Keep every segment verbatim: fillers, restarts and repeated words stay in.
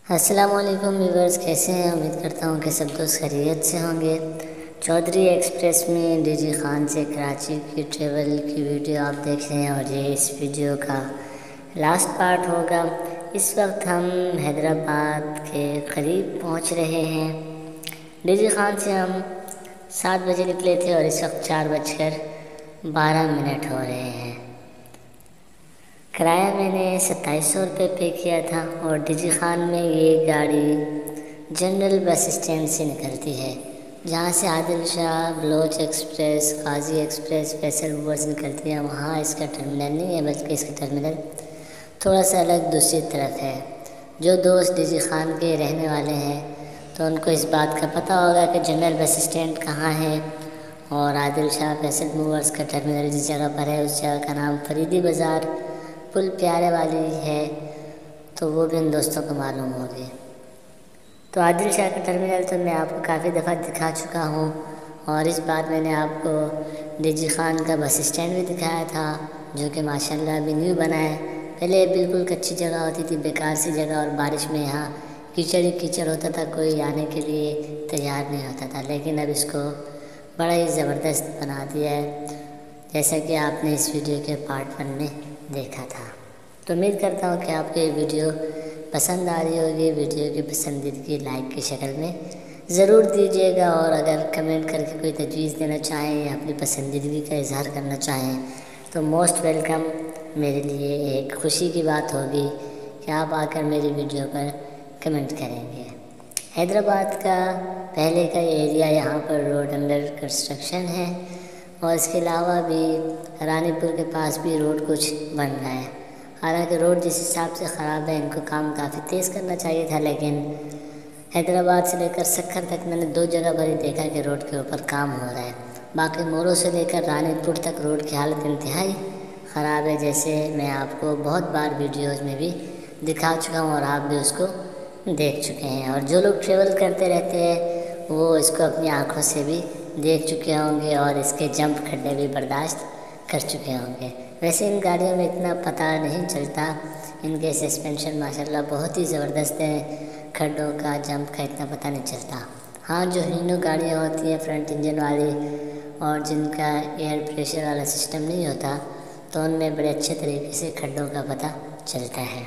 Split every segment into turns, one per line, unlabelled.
अस्सलामुअलैकुम व्यूवर्स, कैसे हैं? उम्मीद करता हूँ कि सब दोस्त खैरियत से होंगे। चौधरी एक्सप्रेस में डीजी खान से कराची की ट्रेवल की वीडियो आप देख रहे हैं और ये इस वीडियो का लास्ट पार्ट होगा। इस वक्त हम हैदराबाद के करीब पहुँच रहे हैं। डीजी खान से हम सात बजे निकले थे और इस वक्त चार बजकर बारह मिनट हो रहे हैं। किराया मैंने सत्ताईस सौ रुपये पे किया था और डीजी खान में ये गाड़ी जनरल बस स्टैंड से निकलती है, जहाँ से Adil Shah, Baloch express, Qazi express, Faisal movers निकलती है। वहाँ इसका टर्मिनल नहीं है, बल्कि इसका टर्मिनल थोड़ा सा अलग दूसरी तरफ है। जो दोस्त डीजी खान के रहने वाले हैं तो उनको इस बात का पता होगा कि जनरल बस स्टैंड कहाँ है और आदिल शाह फैसल मूवर्स का टर्मिनल जिस जगह पर है उस जगह का नाम फरीदी बाज़ार पुल प्यारे वाली है, तो वो भी उन दोस्तों को मालूम होगी। तो आदिल शाह का टर्मिनल तो मैं आपको काफ़ी दफ़ा दिखा चुका हूँ और इस बार मैंने आपको डीजी खान का बस स्टैंड भी दिखाया था, जो कि माशाल्लाह अभी न्यू बना है। पहले बिल्कुल कच्ची जगह होती थी, बेकार सी जगह, और बारिश में यहाँ कीचड़ ही कीचड़ होता था, कोई आने के लिए तैयार नहीं होता था। लेकिन अब इसको बड़ा ही ज़बरदस्त बना दिया है, जैसा कि आपने इस वीडियो के पार्ट वन में देखा था। तो उम्मीद करता हूँ कि आपको ये वीडियो पसंद आ रही होगी। वीडियो की पसंदीदगी लाइक की शक्ल में ज़रूर दीजिएगा, और अगर कमेंट करके कोई तजवीज़ देना चाहें या अपनी पसंदीदगी का इजहार करना चाहें तो मोस्ट वेलकम। मेरे लिए एक खुशी की बात होगी कि आप आकर मेरी वीडियो पर कमेंट करेंगे। हैदराबाद का पहले का एरिया, यहाँ पर रोड अंडर कंस्ट्रक्शन है और इसके अलावा भी रानीपुर के पास भी रोड कुछ बन रहा है। हालांकि रोड जिस हिसाब से ख़राब है, इनको काम काफ़ी तेज़ करना चाहिए था, लेकिन हैदराबाद से लेकर सक्खर तक मैंने दो जगह पर ही देखा कि रोड के ऊपर काम हो रहा है। बाकी मोरों से लेकर रानीपुर तक रोड की हालत इंतहाई ख़राब है, जैसे मैं आपको बहुत बार वीडियोज़ में भी दिखा चुका हूँ और आप भी उसको देख चुके हैं। और जो लोग ट्रेवल करते रहते हैं वो इसको अपनी आँखों से भी देख चुके होंगे और इसके जंप खड्डे भी बर्दाश्त कर चुके होंगे। वैसे इन गाड़ियों में इतना पता नहीं चलता, इनके सस्पेंशन माशाल्लाह बहुत ही ज़बरदस्त है, खड्डों का जंप का इतना पता नहीं चलता। हाँ, जो हीनो गाड़ियाँ होती हैं फ्रंट इंजन वाली और जिनका एयर प्रेशर वाला सिस्टम नहीं होता, तो उनमें बड़े अच्छे तरीके से खड्डों का पता चलता है।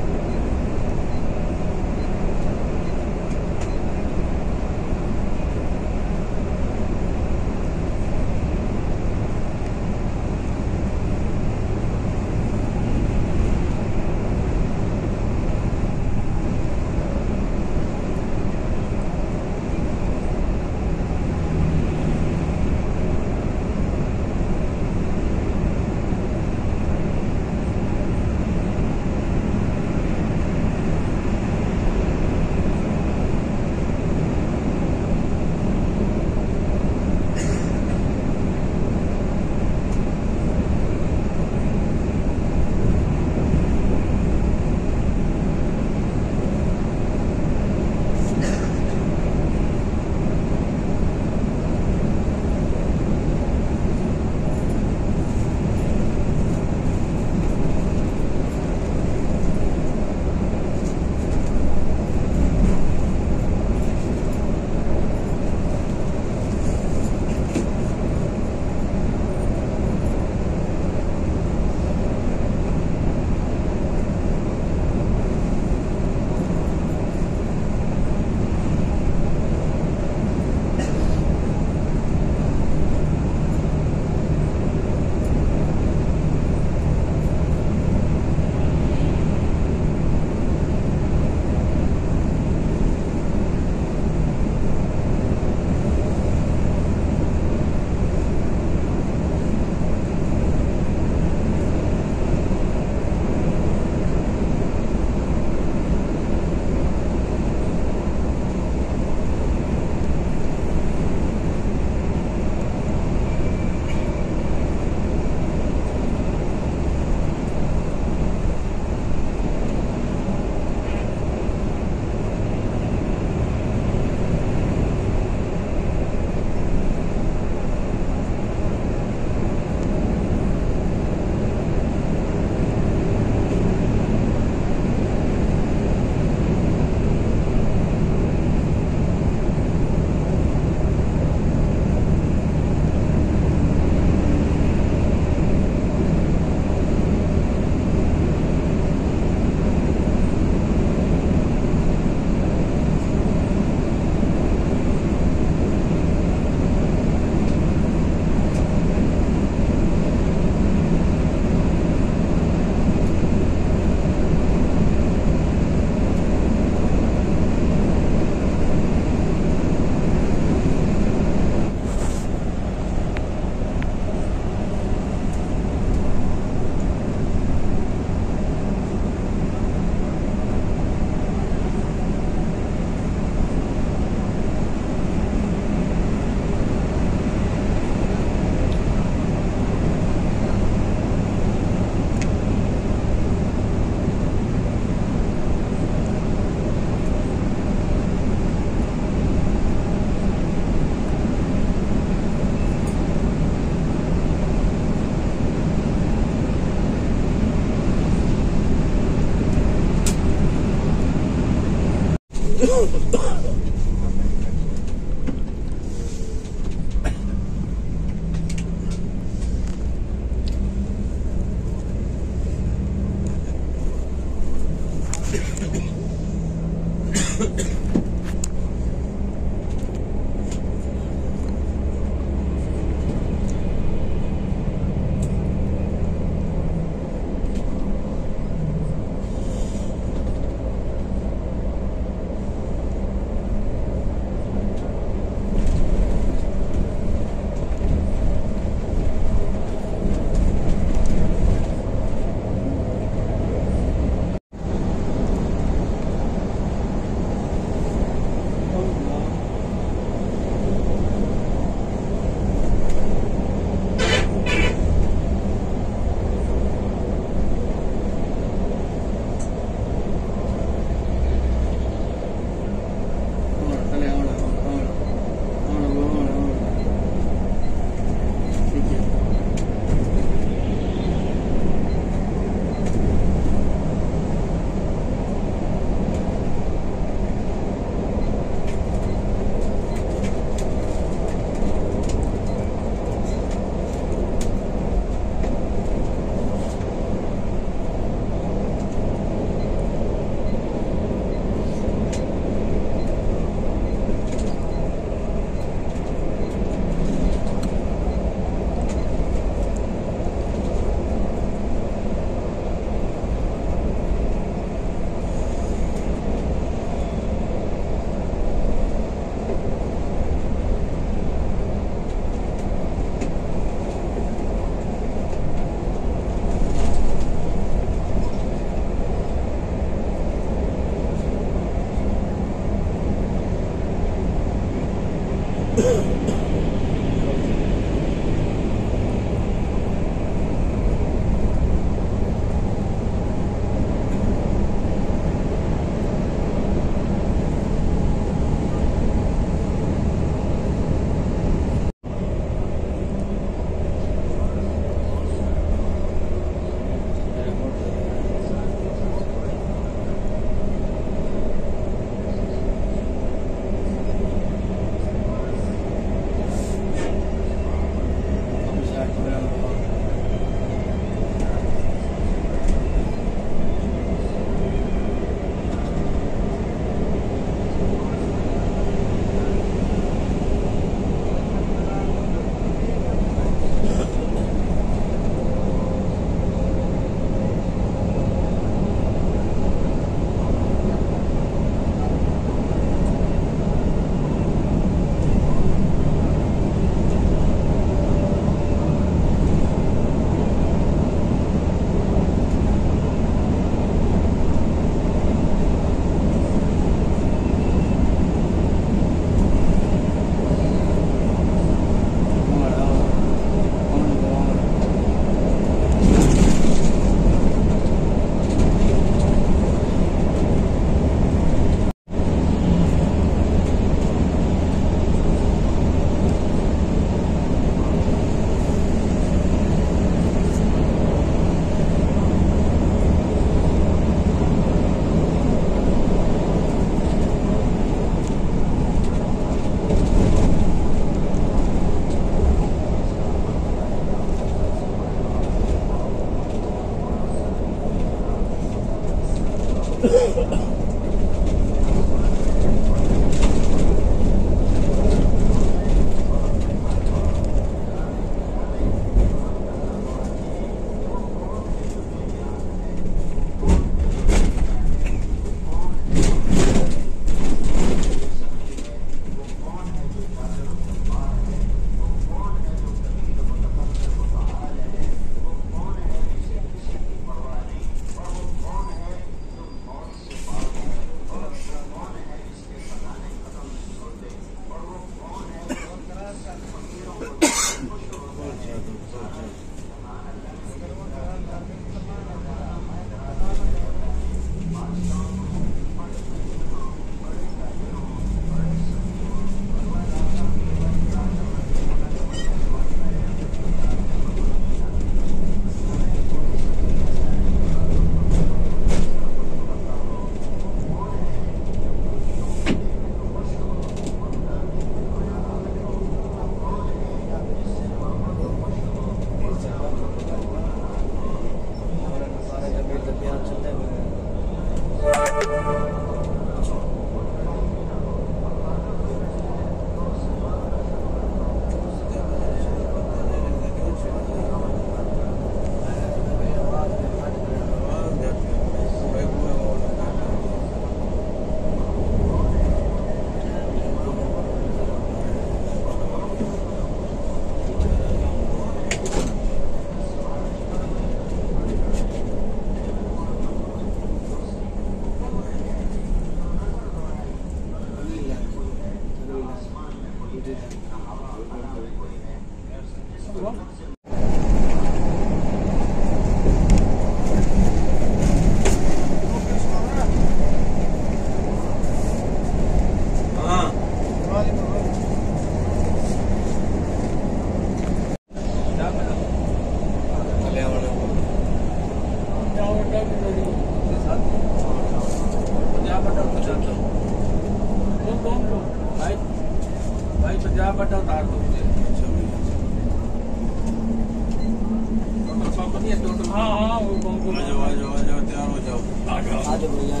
हाँ हाँ वो आ जाओ आ जाओ आ जाओ तैयार हो जाओ आ जाओ आ जाओ भैया।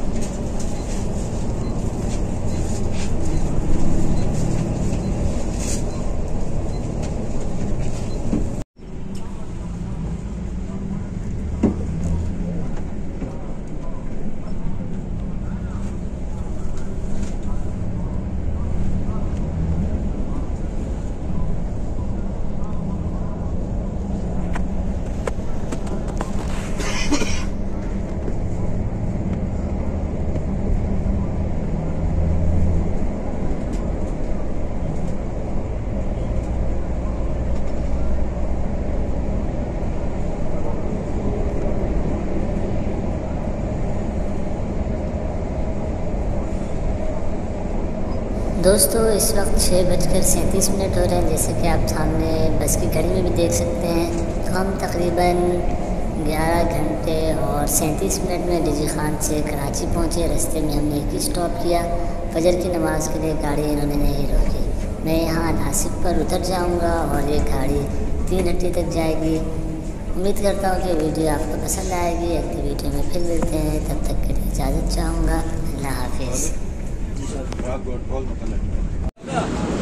दोस्तों इस वक्त छः बजकर सैंतीस मिनट हो रहे हैं, जैसे कि आप सामने बस की घड़ी में भी देख सकते हैं। तो हम तकरीबन ग्यारह घंटे और सैंतीस मिनट में डीजी खान से कराची पहुँचे। रास्ते में हमने एक ही स्टॉप किया, फजर की नमाज़ के लिए गाड़ी इन्होंने नहीं रोकी। मैं यहाँ नासिक पर उतर जाऊँगा और ये गाड़ी तीन हट्टी तक जाएगी। उम्मीद करता हूँ कि वीडियो आपको पसंद आएगी। अगली वीडियो में फिर मिलते हैं, तब तक के लिए इजाज़त चाहूँगा। अल्लाह हाफिज़।